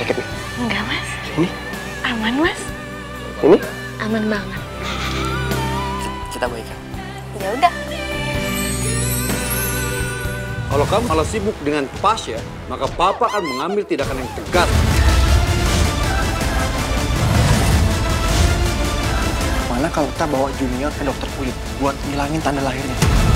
sakit nih? Enggak, Mas. Ini? Aman, Mas. Ini? Aman banget. Kita baikan. Ya udah. Kalau kamu malah sibuk dengan Pasha, maka Papa akan mengambil tindakan yang tegas. Mana kalau kita bawa Junior ke dokter kulit buat ngilangin tanda lahirnya?